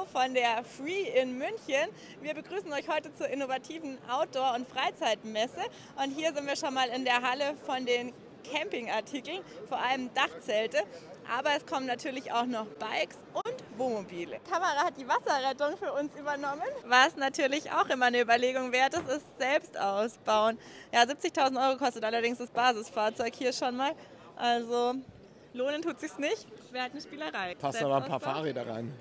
Nico von der Free in München. Wir begrüßen euch heute zur innovativen Outdoor- und Freizeitmesse. Und hier sind wir schon mal in der Halle von den Campingartikeln, vor allem Dachzelte. Aber es kommen natürlich auch noch Bikes und Wohnmobile. Die Kamera hat die Wasserrettung für uns übernommen. Was natürlich auch immer eine Überlegung wert ist, ist selbst ausbauen. Ja, 70.000 € kostet allerdings das Basisfahrzeug hier schon mal. Also lohnen tut sich's nicht. Wäre halt eine Spielerei. Passt aber ein paar Fahrräder rein.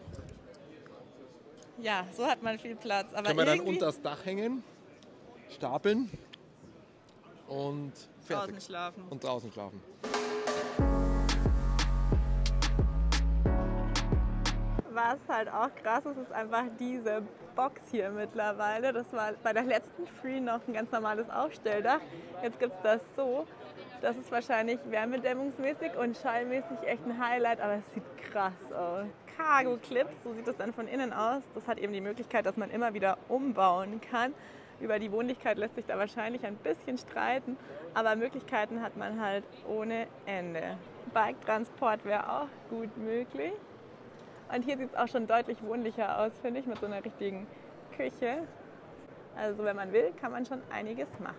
Ja, so hat man viel Platz. Aber können wir dann unter das Dach hängen, stapeln und fertig. Draußen schlafen. Und draußen schlafen. Was halt auch krass ist, ist einfach diese Box hier mittlerweile. Das war bei der letzten Free noch ein ganz normales Aufstelldach. Jetzt gibt es das so. Das ist wahrscheinlich wärmedämmungsmäßig und schallmäßig echt ein Highlight, aber es sieht krass aus. Cargo Clips, so sieht es dann von innen aus. Das hat eben die Möglichkeit, dass man immer wieder umbauen kann. Über die Wohnlichkeit lässt sich da wahrscheinlich ein bisschen streiten, aber Möglichkeiten hat man halt ohne Ende. Bike-Transport wäre auch gut möglich. Und hier sieht es auch schon deutlich wohnlicher aus, finde ich, mit so einer richtigen Küche. Also wenn man will, kann man schon einiges machen.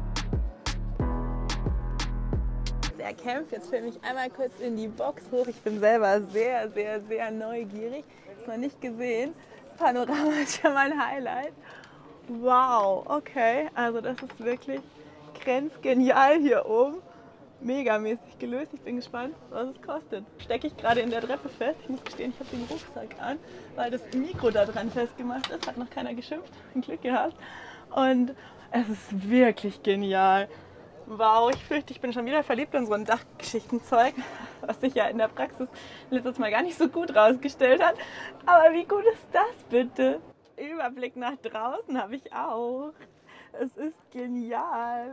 Er kämpft, jetzt filme ich einmal kurz in die Box hoch. Ich bin selber sehr, sehr, sehr neugierig. Ist noch nicht gesehen. Panorama ist schon mal ein Highlight. Wow, okay, also das ist wirklich grenzgenial hier oben. Megamäßig gelöst. Ich bin gespannt, was es kostet. Stecke ich gerade in der Treppe fest. Ich muss gestehen, ich habe den Rucksack an, weil das Mikro da dran festgemacht ist. Hat noch keiner geschimpft. Ein Glück gehabt. Und es ist wirklich genial. Wow, ich fürchte, ich bin schon wieder verliebt in so ein Dachgeschichtenzeug, was sich ja in der Praxis letztes Mal gar nicht so gut rausgestellt hat. Aber wie gut ist das bitte? Überblick nach draußen habe ich auch. Es ist genial.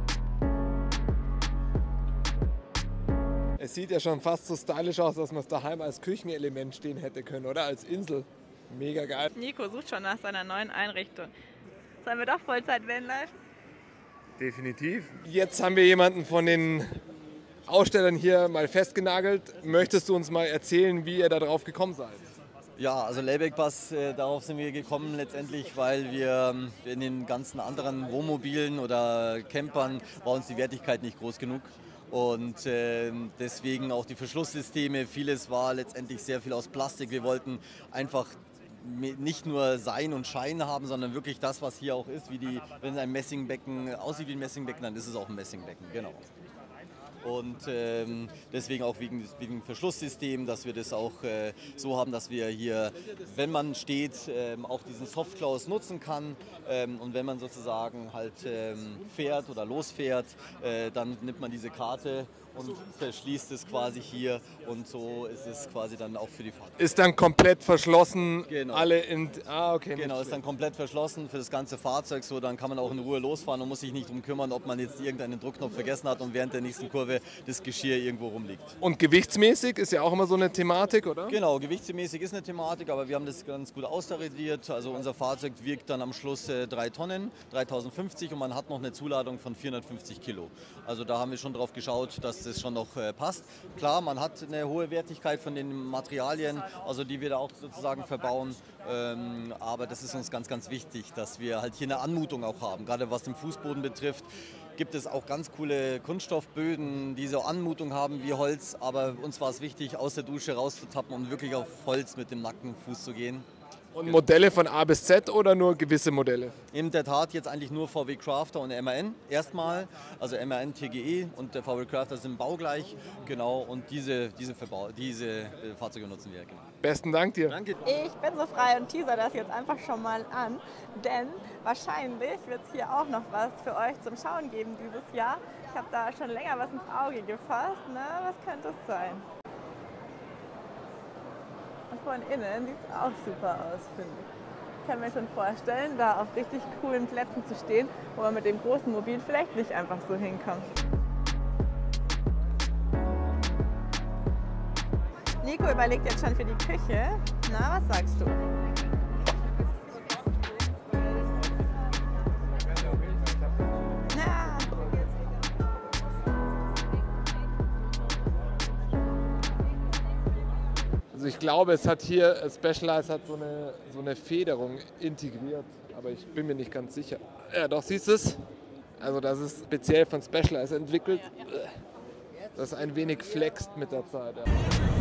Es sieht ja schon fast so stylisch aus, dass man es daheim als Küchenelement stehen hätte können, oder? Als Insel. Mega geil. Nico sucht schon nach seiner neuen Einrichtung. Sollen wir doch Vollzeit-Vanlife? Definitiv. Jetzt haben wir jemanden von den Ausstellern hier mal festgenagelt. Möchtest du uns mal erzählen, wie ihr da drauf gekommen seid? Ja, also Layback-Bus, darauf sind wir gekommen letztendlich, weil wir in den ganzen anderen Wohnmobilen oder Campern war uns die Wertigkeit nicht groß genug. Und deswegen auch die Verschlusssysteme, vieles war letztendlich sehr viel aus Plastik. Wir wollten einfach nicht nur Sein und Schein haben, sondern wirklich das, was hier auch ist, wenn ein Messingbecken aussieht wie ein Messingbecken, dann ist es auch ein Messingbecken, genau. Und deswegen auch wegen Verschlusssystem, dass wir das auch so haben, dass wir hier, wenn man steht, auch diesen Softclose nutzen kann. Und wenn man sozusagen halt fährt oder losfährt, dann nimmt man diese Karte und verschließt es quasi hier und so ist es quasi dann auch für die Fahrt. Ist dann komplett verschlossen, genau. Okay. Genau, ist dann komplett verschlossen für das ganze Fahrzeug, so dann kann man auch in Ruhe losfahren und muss sich nicht drum kümmern, ob man jetzt irgendeinen Druckknopf vergessen hat und während der nächsten Kurve das Geschirr irgendwo rumliegt. Und gewichtsmäßig ist ja auch immer so eine Thematik, oder? Genau, gewichtsmäßig ist eine Thematik, aber wir haben das ganz gut austariert. Also unser Fahrzeug wiegt dann am Schluss 3 Tonnen, 3050 und man hat noch eine Zuladung von 450 Kilo. Also da haben wir schon drauf geschaut, dass das schon noch passt. Klar, man hat eine hohe Wertigkeit von den Materialien, also die wir da auch sozusagen verbauen. Aber das ist uns ganz, ganz wichtig, dass wir halt hier eine Anmutung auch haben. Gerade was den Fußboden betrifft, gibt es auch ganz coole Kunststoffböden, die so Anmutung haben wie Holz. Aber uns war es wichtig, aus der Dusche rauszutappen und wirklich auf Holz mit dem nackten Fuß zu gehen. Und Modelle von A bis Z oder nur gewisse Modelle? In der Tat jetzt eigentlich nur VW Crafter und MAN erstmal. Also MAN TGE und der VW Crafter sind baugleich. Genau, und diese Fahrzeuge nutzen wir. Genau. Besten Dank dir. Danke. Ich bin so frei und teaser das jetzt einfach schon mal an, denn wahrscheinlich wird es hier auch noch was für euch zum Schauen geben dieses Jahr. Ich habe da schon länger was ins Auge gefasst. Na, was könnte es sein? Und von innen sieht es auch super aus, finde ich. Ich kann mir schon vorstellen, da auf richtig coolen Plätzen zu stehen, wo man mit dem großen Mobil vielleicht nicht einfach so hinkommt. Nico überlegt jetzt schon für die Küche. Na, was sagst du? Ja. Also ich glaube, es hat hier, Specialized hat so eine Federung integriert, aber ich bin mir nicht ganz sicher. Ja, doch, siehst du es? Also das ist speziell von Specialized entwickelt. Das ein wenig flext mit der Zeit. Ja.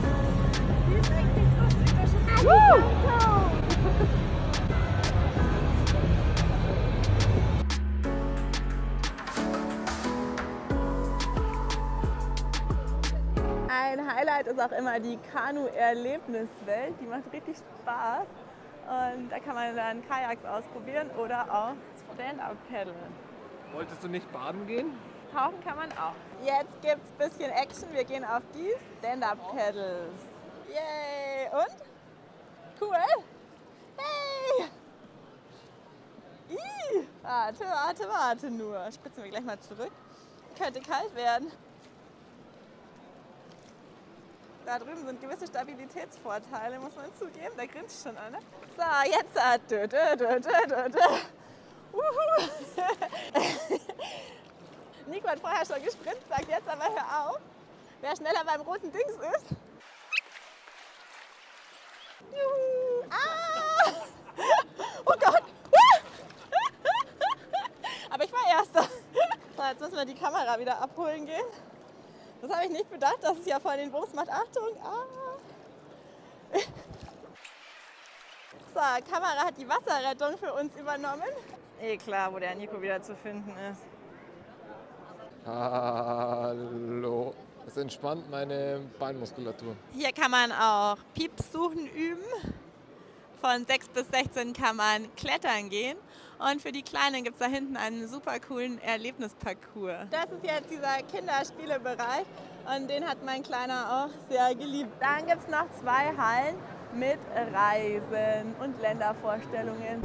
Ein Highlight ist auch immer die Kanu-Erlebniswelt. Die macht richtig Spaß. Und da kann man dann Kajaks ausprobieren oder auch Stand-Up-Paddeln. Wolltest du nicht baden gehen? Tauchen kann man auch. Jetzt gibt's ein bisschen Action. Wir gehen auf die Stand-Up-Paddles. Yay! Und? Cool! Hey! Ih! Warte nur. Spritzen wir gleich mal zurück. Könnte kalt werden. Da drüben sind gewisse Stabilitätsvorteile, muss man zugeben. Da grinst schon einer. So, jetzt. Nico hat vorher schon gesprintet, sagt jetzt aber hör auf. Wer schneller beim roten Dings ist. Juhu. Ah! Oh Gott! Aber ich war Erster. So, jetzt müssen wir die Kamera wieder abholen gehen. Das habe ich nicht bedacht, dass es ja voll den Wumms macht. Achtung! Ah. So, Kamera hat die Wasserrettung für uns übernommen. Klar, wo der Nico wieder zu finden ist. Hallo. Das entspannt meine Beinmuskulatur. Hier kann man auch Pieps suchen üben. Von 6 bis 16 kann man klettern gehen. Und für die Kleinen gibt es da hinten einen super coolen Erlebnisparcours. Das ist jetzt dieser Kinderspielebereich und den hat mein Kleiner auch sehr geliebt. Dann gibt es noch 2 Hallen mit Reisen und Ländervorstellungen.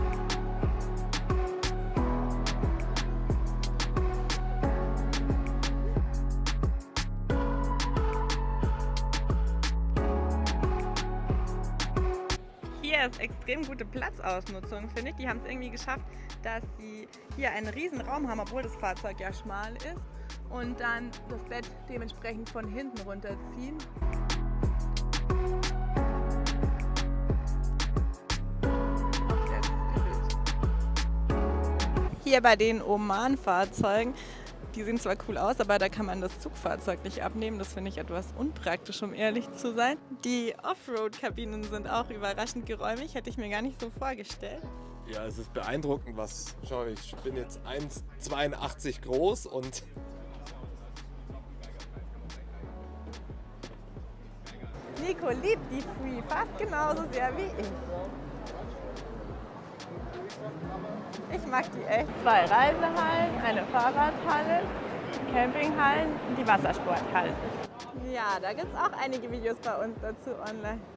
Hier ist extrem gute Platzausnutzung, finde ich. Die haben es irgendwie geschafft, dass sie hier einen riesen Raum haben, obwohl das Fahrzeug ja schmal ist. Und dann das Bett dementsprechend von hinten runterziehen. Hier bei den Oman-Fahrzeugen, die sehen zwar cool aus, aber da kann man das Zugfahrzeug nicht abnehmen. Das finde ich etwas unpraktisch, um ehrlich zu sein. Die Offroad-Kabinen sind auch überraschend geräumig, hätte ich mir gar nicht so vorgestellt. Ja, es ist beeindruckend, was. Schau, ich bin jetzt 1,82 groß und. Nico liebt die Free fast genauso sehr wie ich. Ich mag die echt. 2 Reisehallen, eine Fahrradhalle, Campinghallen und die Wassersporthalle. Ja, da gibt es auch einige Videos bei uns dazu online.